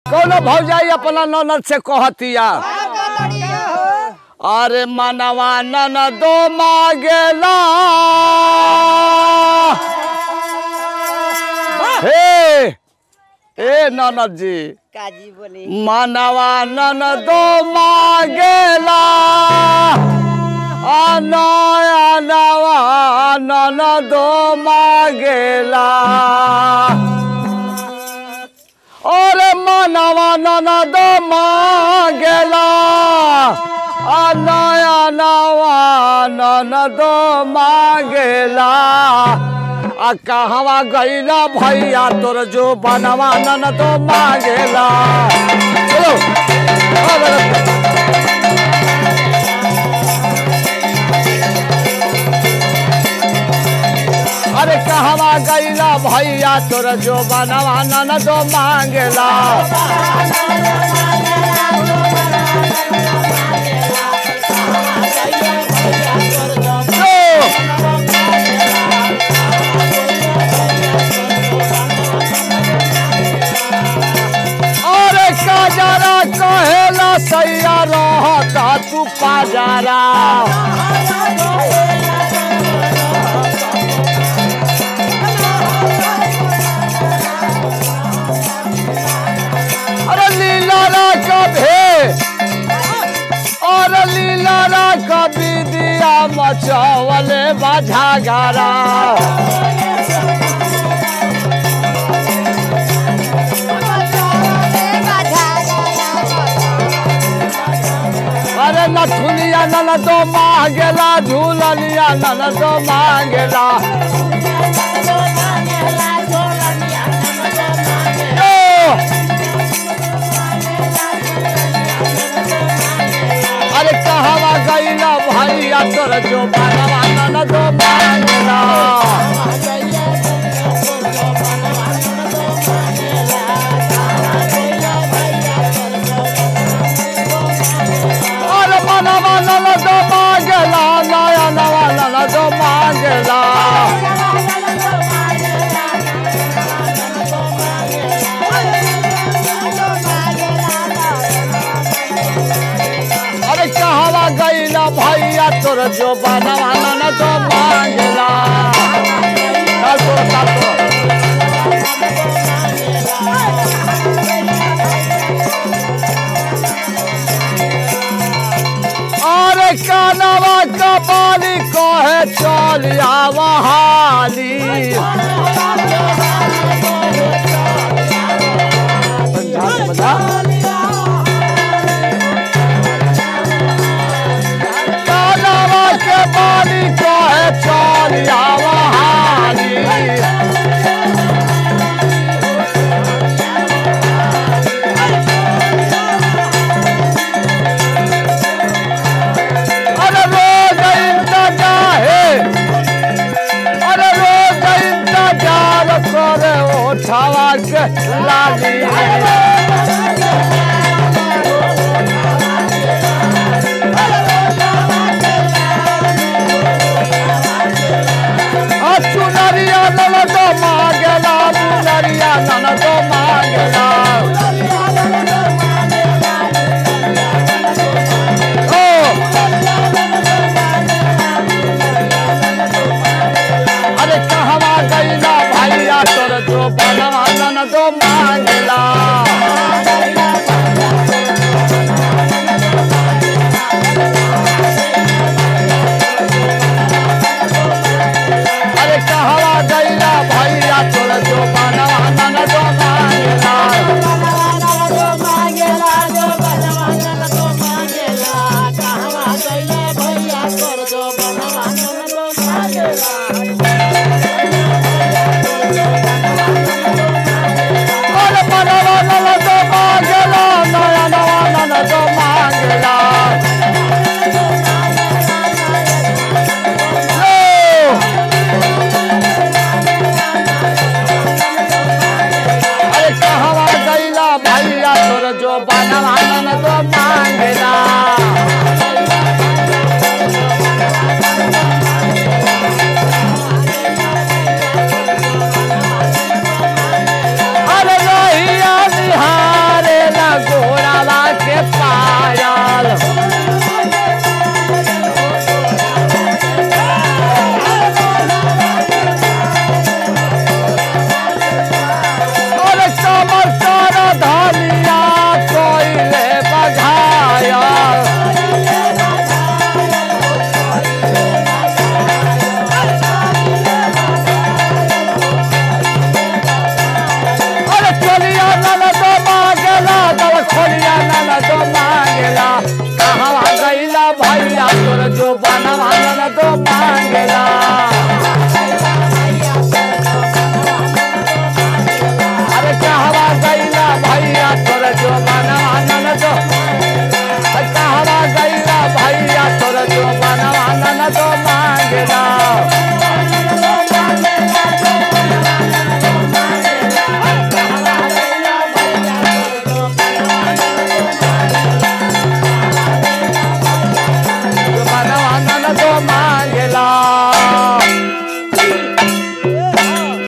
कौनो भौजाई अपना ननद से कहतिया अरे मनवा ननदो मांगेला हे ए ननद जी काजी बोली मनवा ननदो मांगेला नवा ननदो मांगेला और मनवा ननदो मांगेला नया नवा ननदो मांगेला कहवा गईला भैया तोर जो बनवा ननदो मांगेला चलो अरे कहवा गईला भैया तोर जो बनवा ननदो मांगेला अरे काजरा कहेला सैया रहता तू पाजारा और लीला कभी दिया मचावले बाझा गारा अरे नथुनिया ननदो मांगेला झूलनिया ननदो मांगेला अरे कहवा गईला भैया तोर जो बनवा ननदो मांगेला अरे मनवा ननदो मांगेला नया नवा ननदो मांगेला कहवा गईला भैया तोर जो बनवा ननदो मांगेला अरे कानवा कपाली कहे चलिया वहाली पानी कहे चलिया वहाली अरे रोज इंतजार अरे रोज इंतजार करे उठावा के लाली चुनरिया ननदो मांगेला चुनरिया ननदो मांगेला अरे कहवा गईला भैया तोर जो बनवा ननदो मांगेला कहवा गईला भैया तोर जो बनवा ननदो मांगेला कहवा गईला भैया तोर जो बनवा ननदो मांगेला अरे बनवा ननदो मांगेला नया नवा ननदो मांगेला भैया तोर जो बनवा